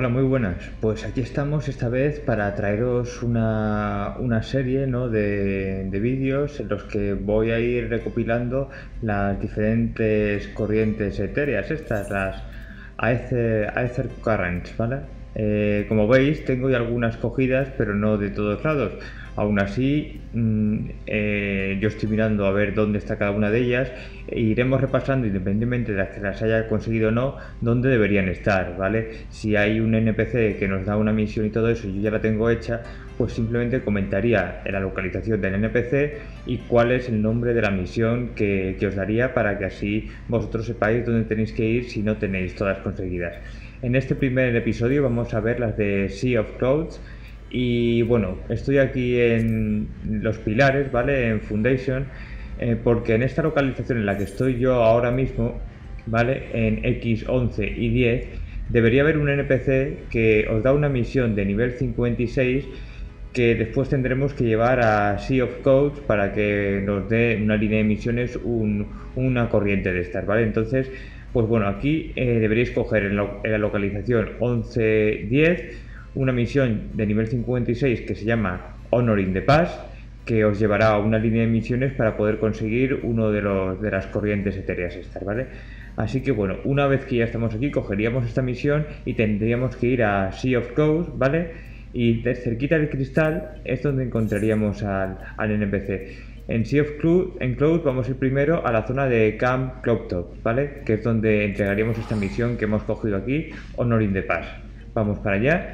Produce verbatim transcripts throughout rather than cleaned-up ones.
Hola, muy buenas. Pues aquí estamos esta vez para traeros una, una serie, ¿no? de, de vídeos en los que voy a ir recopilando las diferentes corrientes etéreas, estas, las Aether, Aether Currents, ¿vale? Eh, como veis, tengo ya algunas cogidas, pero no de todos lados. Aún así, mmm, eh, yo estoy mirando a ver dónde está cada una de ellas e iremos repasando, independientemente de las que las haya conseguido o no, dónde deberían estar, ¿vale? Si hay un N P C que nos da una misión y todo eso, y yo ya la tengo hecha, pues simplemente comentaría la localización del N P C y cuál es el nombre de la misión que, que os daría, para que así vosotros sepáis dónde tenéis que ir si no tenéis todas conseguidas. En este primer episodio vamos a ver las de Sea of Clouds. Y bueno, estoy aquí en los pilares, ¿vale? En Foundation, eh, porque en esta localización en la que estoy yo ahora mismo, ¿vale? En X once y diez, debería haber un N P C que os da una misión de nivel cincuenta y seis que después tendremos que llevar a Sea of Codes para que nos dé una línea de misiones, un, una corriente de estas, ¿vale? Entonces, pues bueno, aquí eh, deberéis coger en, lo, en la localización once diez una misión de nivel cincuenta y seis que se llama Honoring the Pass, que os llevará a una línea de misiones para poder conseguir uno de, los, de las corrientes etéreas estas, ¿vale? Así que bueno, una vez que ya estamos aquí, cogeríamos esta misión y tendríamos que ir a Sea of Clouds, ¿vale? Y de cerquita del cristal es donde encontraríamos al, al N P C. En Sea of Clouds, en Clouds vamos a ir primero a la zona de Camp Cloudtop, ¿vale? Que es donde entregaríamos esta misión que hemos cogido aquí, Honoring the Pass. Vamos para allá.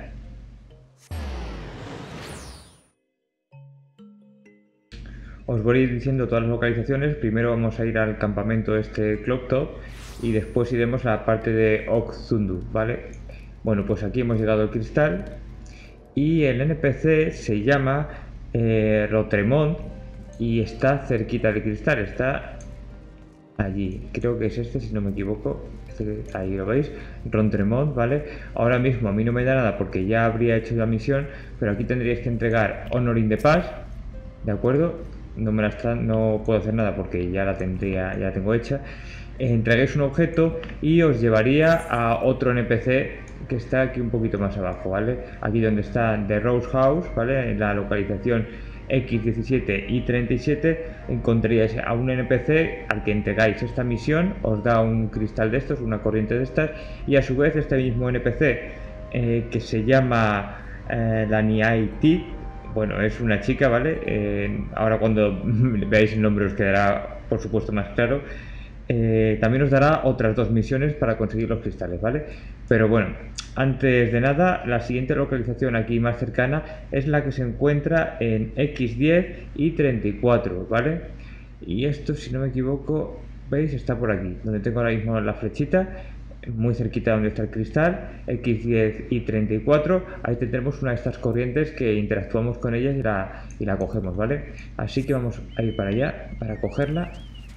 Os voy a ir diciendo todas las localizaciones. Primero vamos a ir al campamento este Cloudtop y después iremos a la parte de Okzundu, ¿vale? Bueno, pues aquí hemos llegado al cristal y el N P C se llama eh, Rotremont y está cerquita del cristal, está allí. Creo que es este, si no me equivoco. Este, ahí lo veis, Rotremont, ¿vale? Ahora mismo a mí no me da nada porque ya habría hecho la misión, pero aquí tendríais que entregar Honoring the Pass, ¿de acuerdo? No me la está, no puedo hacer nada porque ya la tendría, ya la tengo hecha. Entreguéis un objeto y os llevaría a otro N P C que está aquí un poquito más abajo, ¿vale? Aquí donde está The Rose House, ¿vale? En la localización X diecisiete y treinta y siete encontraríais a un N P C al que entregáis esta misión, os da un cristal de estos, una corriente de estas, y a su vez este mismo N P C eh, que se llama eh, la Niai, bueno, es una chica, ¿vale? Eh, ahora cuando veáis el nombre os quedará, por supuesto, más claro. Eh, también os dará otras dos misiones para conseguir los cristales, ¿vale? Pero bueno, antes de nada, la siguiente localización aquí más cercana es la que se encuentra en X diez y treinta y cuatro, ¿vale? Y esto, si no me equivoco, ¿veis? Está por aquí, donde tengo ahora mismo la flechita, muy cerquita donde está el cristal, X diez y treinta y cuatro. Ahí tendremos una de estas corrientes que interactuamos con ellas y la, y la cogemos, ¿vale? Así que vamos a ir para allá, para cogerla.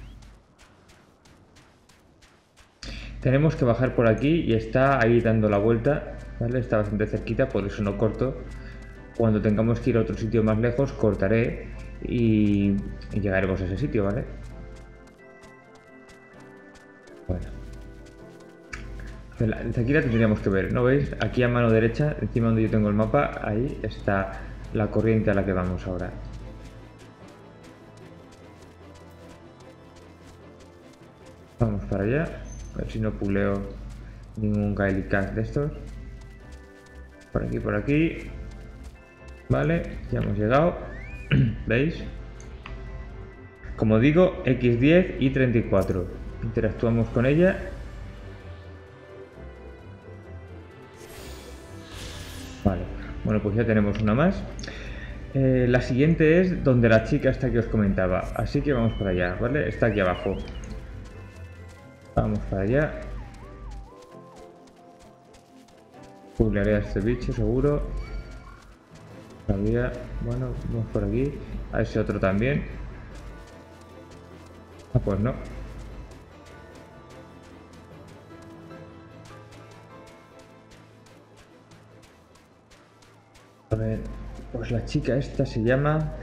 Tenemos que bajar por aquí y está ahí dando la vuelta, ¿vale? Está bastante cerquita, por eso no corto. Cuando tengamos que ir a otro sitio más lejos, cortaré y, y llegaremos a ese sitio, ¿vale? Bueno. Desde aquí la tendríamos que ver, ¿no veis? Aquí a mano derecha, encima donde yo tengo el mapa, ahí está la corriente a la que vamos ahora. Vamos para allá, a ver si no puleo ningún Gaelic de estos. Por aquí, por aquí. Vale, ya hemos llegado. ¿Veis? Como digo, X diez y treinta y cuatro. Interactuamos con ella. Vale, bueno, pues ya tenemos una más. Eh, la siguiente es donde la chica está que os comentaba, así que vamos para allá, ¿vale? Está aquí abajo. Vamos para allá. Pulearé a este bicho seguro. Todavía, bueno, vamos por aquí. A ese otro también. Ah, pues no. A ver, pues la chica esta se llama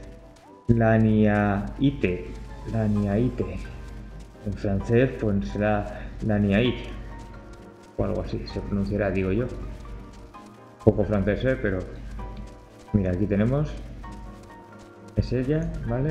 Laniaite. Laniaite. En francés, pues será Laniaite o algo así, se pronunciará, digo yo. poco francés, ¿eh? Pero mira, aquí tenemos. Es ella, ¿vale?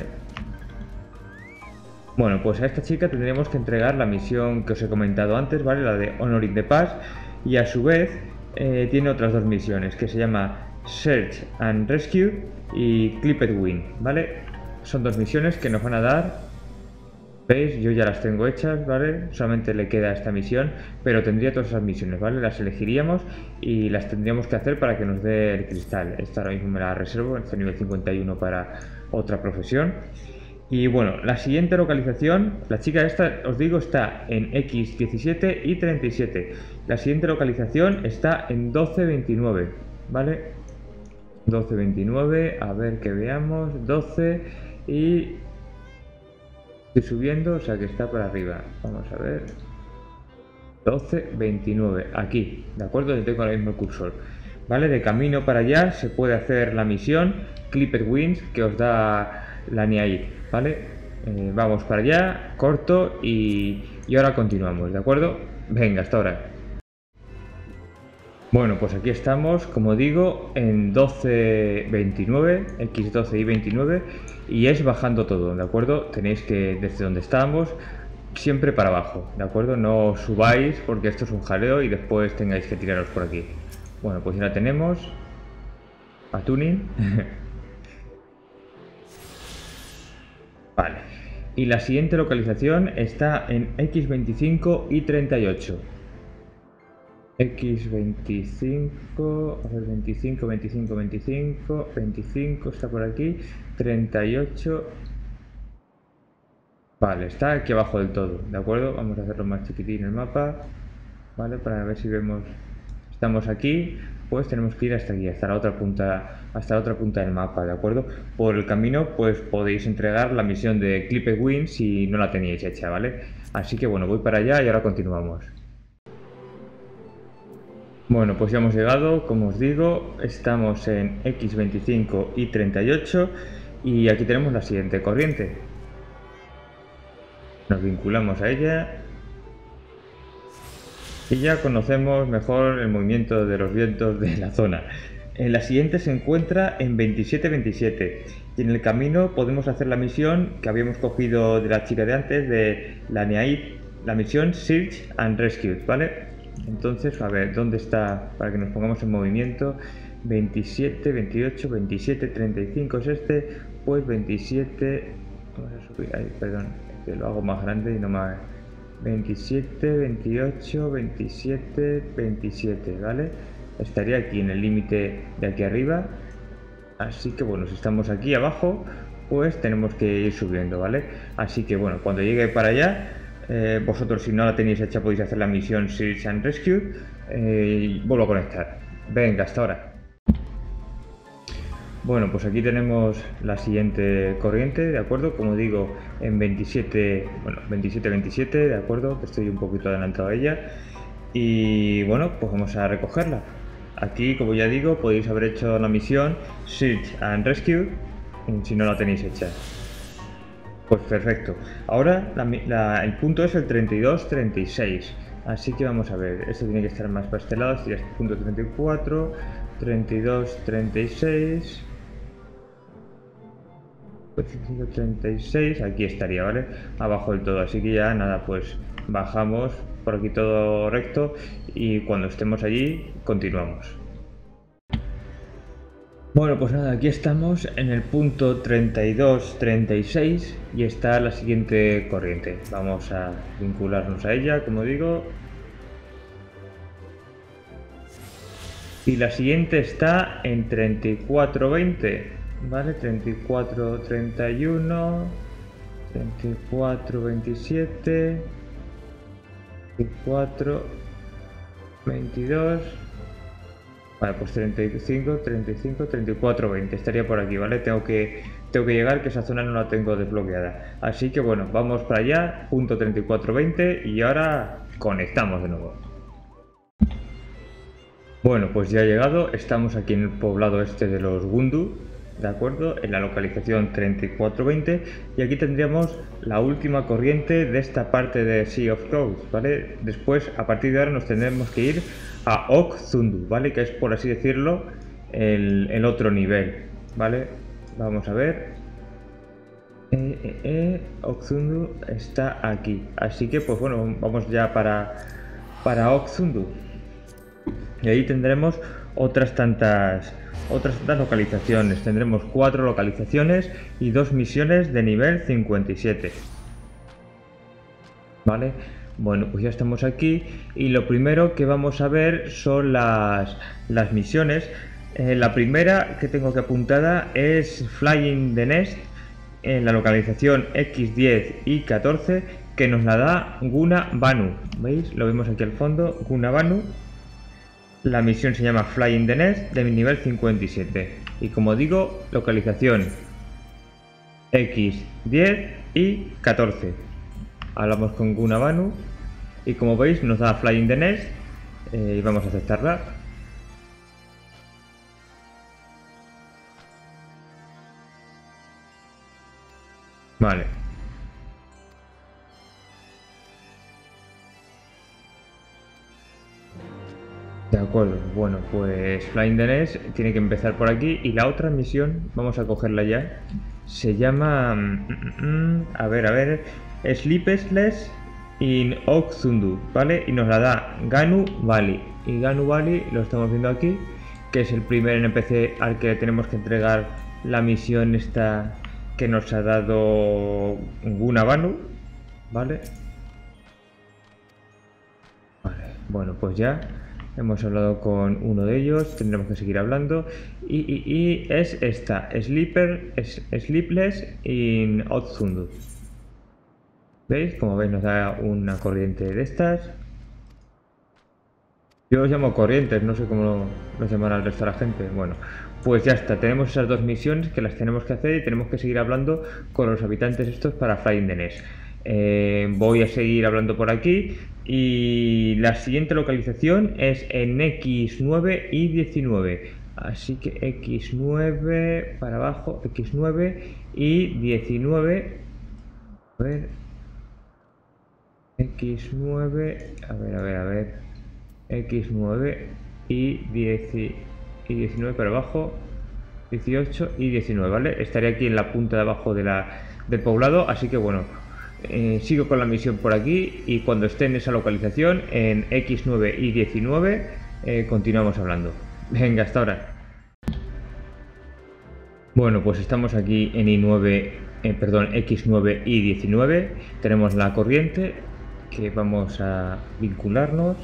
Bueno, pues a esta chica tendríamos que entregar la misión que os he comentado antes, ¿vale? La de Honoring the Pass. Y a su vez eh, tiene otras dos misiones que se llama Search and Rescue y Clipped Wing, ¿vale? Son dos misiones que nos van a dar. ¿Veis? Yo ya las tengo hechas, ¿vale? Solamente le queda esta misión, pero tendría todas esas misiones, ¿vale? Las elegiríamos y las tendríamos que hacer para que nos dé el cristal. Esta ahora mismo me la reservo, este nivel cincuenta y uno para otra profesión. Y bueno, la siguiente localización, la chica esta, os digo, está en equis diecisiete y treinta y siete. La siguiente localización está en doce veintinueve, ¿vale? doce veintinueve, a ver que veamos, doce y... estoy subiendo, o sea que está por arriba. Vamos a ver. doce veintinueve, aquí, ¿de acuerdo? Yo tengo ahora mismo el cursor. ¿Vale? De camino para allá se puede hacer la misión Clipped Wings que os da la N I A I, ¿vale? Eh, vamos para allá, corto y, y ahora continuamos, ¿de acuerdo? Venga, hasta ahora. Bueno, pues aquí estamos, como digo, en doce veintinueve, equis doce y veintinueve, y es bajando todo, ¿de acuerdo? Tenéis que, desde donde estábamos, siempre para abajo, ¿de acuerdo? No subáis porque esto es un jaleo y después tengáis que tiraros por aquí. Bueno, pues ya la tenemos. A tuning. Vale. Y la siguiente localización está en equis veinticinco y treinta y ocho. equis veinticinco, a ver, veinticinco, veinticinco, veinticinco, veinticinco está por aquí, treinta y ocho. Vale, está aquí abajo del todo, ¿de acuerdo? Vamos a hacerlo más chiquitín el mapa, ¿vale? Para ver si vemos, estamos aquí, pues tenemos que ir hasta aquí, hasta la otra punta, hasta la otra punta del mapa, ¿de acuerdo? Por el camino, pues podéis entregar la misión de Clipped Wing si no la teníais hecha, ¿vale? Así que bueno, voy para allá y ahora continuamos. Bueno, pues ya hemos llegado, como os digo, estamos en equis veinticinco y treinta y ocho y aquí tenemos la siguiente corriente. Nos vinculamos a ella y ya conocemos mejor el movimiento de los vientos de la zona. En la siguiente se encuentra en veintisiete veintisiete y en el camino podemos hacer la misión que habíamos cogido de la chica de antes, de la N I A I, la misión Search and Rescue, ¿vale? Entonces, a ver, ¿dónde está? Para que nos pongamos en movimiento. veintisiete, veintiocho, veintisiete, treinta y cinco es este. Pues veintisiete... Vamos a subir ahí, perdón, que lo hago más grande y no más... veintisiete, veintiocho, veintisiete, veintisiete, ¿vale? Estaría aquí en el límite de aquí arriba. Así que bueno, si estamos aquí abajo, pues tenemos que ir subiendo, ¿vale? Así que bueno, cuando llegue para allá... Eh, vosotros si no la tenéis hecha podéis hacer la misión Search and Rescue eh, y vuelvo a conectar. Venga, hasta ahora. Bueno, pues aquí tenemos la siguiente corriente, ¿de acuerdo? Como digo, en veintisiete, bueno, veintisiete veintisiete, ¿de acuerdo? Estoy un poquito adelantado a ella. Y bueno, pues vamos a recogerla. Aquí, como ya digo, podéis haber hecho la misión Search and Rescue si no la tenéis hecha. Pues perfecto. Ahora la, la, el punto es el treinta y dos treinta y seis. Así que vamos a ver. Esto tiene que estar más para este lado. Este es el punto treinta y cuatro, treinta y dos, treinta y seis. treinta y seis. Aquí estaría, ¿vale? Abajo del todo. Así que ya nada, pues bajamos por aquí todo recto. Y cuando estemos allí, continuamos. Bueno, pues nada, aquí estamos en el punto treinta y dos treinta y seis y está la siguiente corriente. Vamos a vincularnos a ella, como digo. Y la siguiente está en treinta y cuatro veinte, ¿vale? treinta y cuatro treinta y uno, treinta y cuatro veintisiete, treinta y cuatro veintidós... Vale, pues treinta y cinco, treinta y cinco, treinta y cuatro, veinte. Estaría por aquí, ¿vale? Tengo que, tengo que llegar, que esa zona no la tengo desbloqueada. Así que bueno, vamos para allá, punto treinta y cuatro veinte y ahora conectamos de nuevo. Bueno, pues ya he llegado, estamos aquí en el poblado este de los Gundu, ¿de acuerdo? En la localización treinta y cuatro veinte y aquí tendríamos la última corriente de esta parte de Sea of Clouds, ¿vale? Después, a partir de ahora nos tendremos que ir a Ok-Zundu, ¿vale? Que es, por así decirlo, el, el otro nivel, ¿vale? Vamos a ver. Eh, eh, eh, Ok-Zundu está aquí. Así que, pues bueno, vamos ya para, para Ok-Zundu. Y ahí tendremos otras tantas, otras tantas localizaciones. Tendremos cuatro localizaciones y dos misiones de nivel cincuenta y siete. ¿Vale? Bueno, pues ya estamos aquí y lo primero que vamos a ver son las, las misiones. Eh, la primera que tengo que apuntada es Flying the Nest en la localización equis diez y catorce, que nos la da Guna Banu. ¿Veis? Lo vemos aquí al fondo, Guna Banu. La misión se llama Flying the Nest de nivel cincuenta y siete. Y como digo, localización equis diez y catorce. Hablamos con Guna Banu y como veis nos da Flying the Nest eh, y vamos a aceptarla. Vale. De acuerdo, bueno, pues Flying the Nest tiene que empezar por aquí y la otra misión, vamos a cogerla ya, se llama, mm, mm, a ver, a ver, Sleepless in Ok-Zundu, ¿vale? Y nos la da Ganu Valley, y Ganu Valley lo estamos viendo aquí, que es el primer N P C al que tenemos que entregar la misión esta que nos ha dado Guna Banu, ¿vale? Vale, bueno, pues ya hemos hablado con uno de ellos, tendremos que seguir hablando. Y, y, y es esta, Sleeper, es, Sleepless in Ok-Zundu. ¿Veis? Como veis nos da una corriente de estas. Yo los llamo corrientes, no sé cómo los llamará el resto de la gente. Bueno, pues ya está, tenemos esas dos misiones que las tenemos que hacer y tenemos que seguir hablando con los habitantes estos para Flying the Nest. Eh, voy a seguir hablando por aquí y la siguiente localización es en equis nueve y diecinueve. Así que equis nueve para abajo, equis nueve y diecinueve. A ver, equis nueve, a ver, a ver, a ver. equis nueve y, diez, y diecinueve para abajo, dieciocho y diecinueve, ¿vale? Estaré aquí en la punta de abajo de la, del poblado, así que bueno, eh, sigo con la misión por aquí y cuando esté en esa localización, en equis nueve y diecinueve, eh, continuamos hablando. Venga, hasta ahora. Bueno, pues estamos aquí en i nueve, eh, perdón, equis nueve y diecinueve, tenemos la corriente que vamos a vincularnos.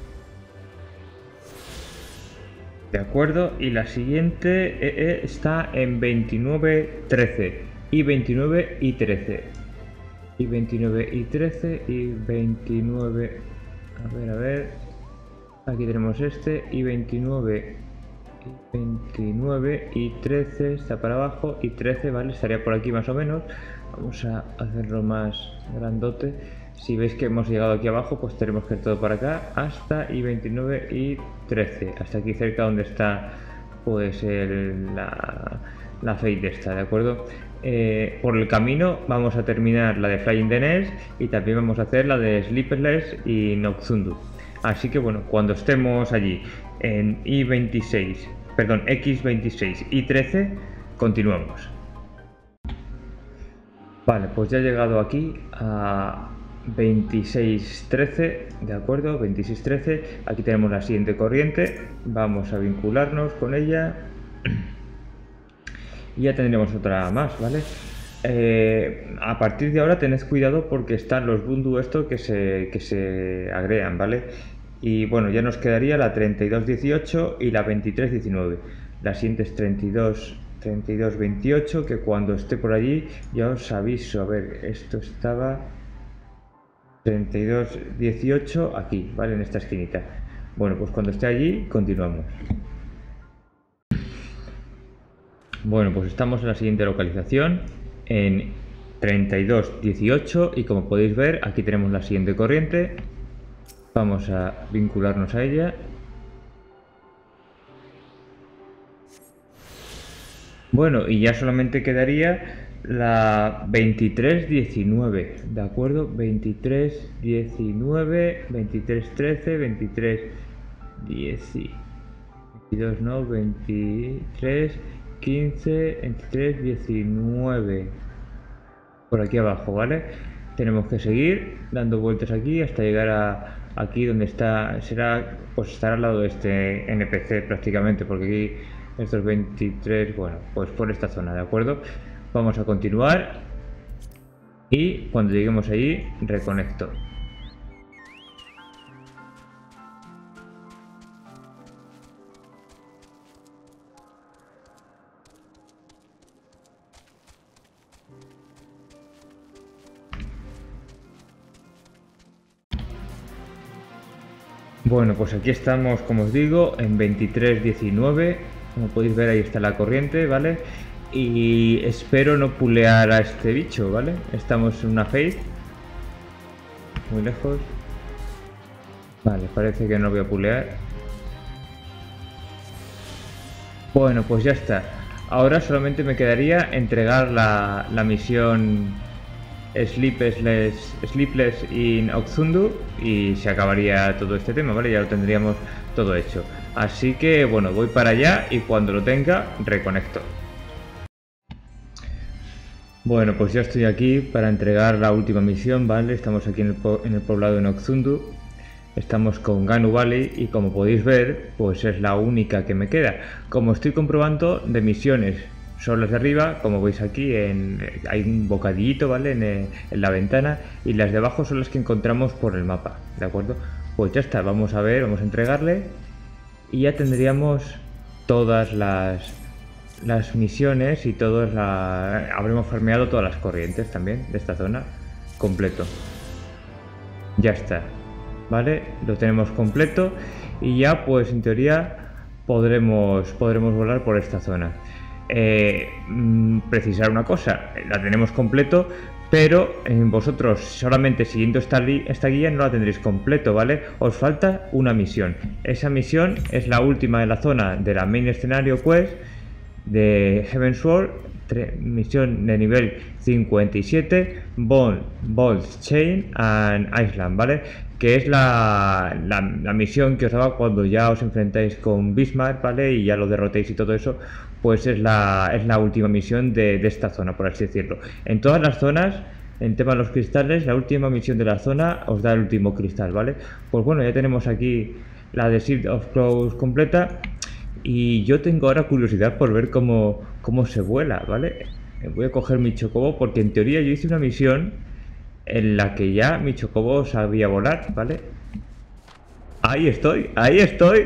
De acuerdo, y la siguiente eh, eh, está en veintinueve trece y veintinueve y trece y veintinueve y trece y veintinueve, a ver, a ver, aquí tenemos este y veintinueve y veintinueve y trece está para abajo y trece, vale, estaría por aquí más o menos. Vamos a hacerlo más grandote. Si veis que hemos llegado aquí abajo, pues tenemos que ir todo para acá hasta i veintinueve y trece, hasta aquí cerca donde está pues el, la, la Fate esta, ¿de acuerdo? Eh, por el camino vamos a terminar la de Flying the Nest y también vamos a hacer la de Sleepless y Ok-Zundu. Así que bueno, cuando estemos allí en i veintiséis, perdón, equis veintiséis y trece, continuamos. Vale, pues ya he llegado aquí a veintiséis trece, de acuerdo, veintiséis trece, aquí tenemos la siguiente corriente, vamos a vincularnos con ella y ya tendremos otra más, ¿vale? Eh, a partir de ahora tened cuidado porque están los bundu estos que se, que se agregan, ¿vale? Y bueno, ya nos quedaría la treinta y dos dieciocho y la veintitrés diecinueve. La siguiente es treinta y dos veintiocho, que cuando esté por allí ya os aviso. A ver, esto estaba treinta y dos dieciocho aquí, ¿vale? En esta esquinita. Bueno, pues cuando esté allí continuamos. Bueno, pues estamos en la siguiente localización, en treinta y dos dieciocho, y como podéis ver aquí tenemos la siguiente corriente. Vamos a vincularnos a ella. Bueno, y ya solamente quedaría la veintitrés diecinueve, ¿de acuerdo? veintitrés diecinueve, veintitrés trece, veintitrés diez, veintidós, no, veintitrés, quince, veintitrés, diecinueve. Por aquí abajo, ¿vale? Tenemos que seguir dando vueltas aquí hasta llegar a aquí donde está, será, pues estará al lado de este N P C prácticamente, porque aquí estos veintitrés, bueno, pues por esta zona, ¿de acuerdo? Vamos a continuar y cuando lleguemos allí reconecto. Bueno, pues aquí estamos, como os digo, en veintitrés diecinueve. Como podéis ver, ahí está la corriente, ¿vale? Y espero no pulear a este bicho, ¿vale? Estamos en una phase. Muy lejos. Vale, parece que no voy a pulear. Bueno, pues ya está. Ahora solamente me quedaría entregar la, la misión Sleepless, Sleepless in Oxundu y se acabaría todo este tema, ¿vale? Ya lo tendríamos todo hecho. Así que, bueno, voy para allá y cuando lo tenga, reconecto. Bueno, pues ya estoy aquí para entregar la última misión, ¿vale? Estamos aquí en el, po en el poblado de Oxundu. Estamos con Ganu Valley y como podéis ver, pues es la única que me queda. Como estoy comprobando, de misiones son las de arriba, como veis aquí, en, hay un bocadillito, ¿vale? En, en la ventana, y las de abajo son las que encontramos por el mapa, ¿de acuerdo? Pues ya está, vamos a ver, vamos a entregarle y ya tendríamos todas las, las misiones y todas la, habremos farmeado todas las corrientes también de esta zona, completo. Ya está, ¿vale? Lo tenemos completo y ya pues en teoría podremos, podremos volar por esta zona. Eh, precisar una cosa, la tenemos completo, pero eh, vosotros solamente siguiendo esta, esta guía no la tendréis completo, ¿vale? Os falta una misión. Esa misión es la última de la zona de la main escenario quest de Heavensward, misión de nivel cincuenta y siete, Bond, Bolts, Chain and Island, ¿vale? Que es la, la, la misión que os daba cuando ya os enfrentáis con Bismarck, ¿vale? Y ya lo derrotéis y todo eso, pues es la, es la última misión de, de esta zona, por así decirlo. En todas las zonas, en tema de los cristales, la última misión de la zona os da el último cristal, ¿vale? Pues bueno, ya tenemos aquí la de Shield of Crows completa. Y yo tengo ahora curiosidad por ver cómo, cómo se vuela, ¿vale? Voy a coger mi chocobo porque en teoría yo hice una misión en la que ya mi chocobo sabía volar, ¿vale? Ahí estoy, ahí estoy.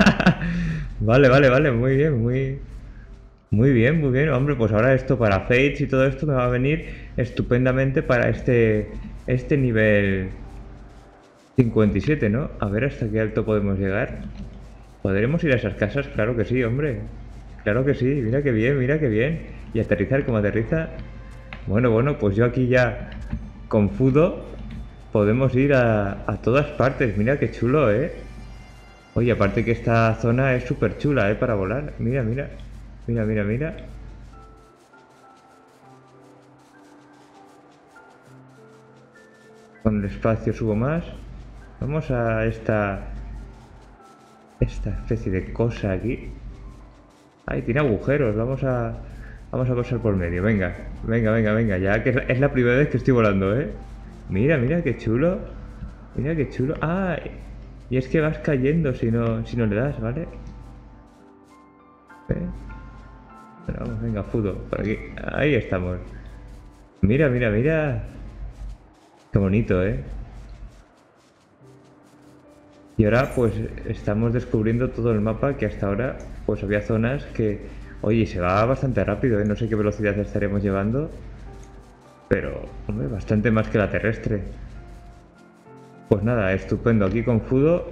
Vale, vale, vale, muy bien, muy... Muy bien, muy bien, hombre, pues ahora esto para Fates y todo esto me va a venir estupendamente para este, este nivel cincuenta y siete, ¿no? A ver hasta qué alto podemos llegar. ¿Podremos ir a esas casas? Claro que sí, hombre. Claro que sí, mira que bien, mira que bien. Y aterrizar como aterriza. Bueno, bueno, pues yo aquí ya con Fudo podemos ir a, a todas partes. Mira qué chulo, ¿eh? Oye, aparte que esta zona es súper chula, ¿eh? Para volar. Mira, mira. Mira, mira, mira. Con el espacio subo más. Vamos a esta... esta especie de cosa aquí. Ay, tiene agujeros, vamos a vamos a pasar por medio, venga, venga, venga, venga, ya que es la primera vez que estoy volando, ¿eh? Mira, mira, qué chulo. Mira qué chulo. Ah, y es que vas cayendo si no, si no le das, ¿vale? ¿Eh? Bueno, vamos, venga, Fudo, por aquí. Ahí estamos. Mira, mira, mira. Qué bonito, ¿eh? Y ahora pues estamos descubriendo todo el mapa, que hasta ahora pues había zonas que, oye, se va bastante rápido, ¿eh? No sé qué velocidad estaremos llevando, pero hombre, bastante más que la terrestre. Pues nada, estupendo, aquí con Fudo.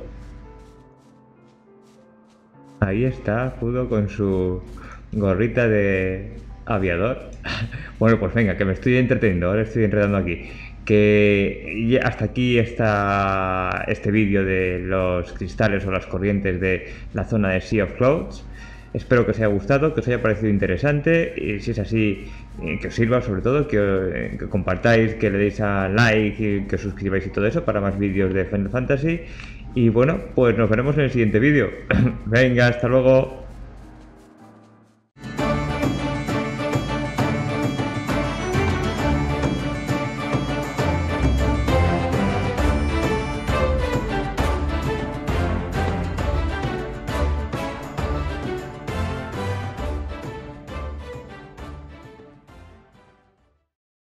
Ahí está Fudo con su gorrita de aviador. Bueno, pues venga, que me estoy entreteniendo, ahora estoy enredando aquí. Que hasta aquí está este vídeo de los cristales o las corrientes de la zona de Sea of Clouds. Espero que os haya gustado, que os haya parecido interesante, y si es así, que os sirva, sobre todo, que, que compartáis, que le deis a like y que os suscribáis y todo eso para más vídeos de Final Fantasy. Y bueno, pues nos veremos en el siguiente vídeo. Venga, hasta luego.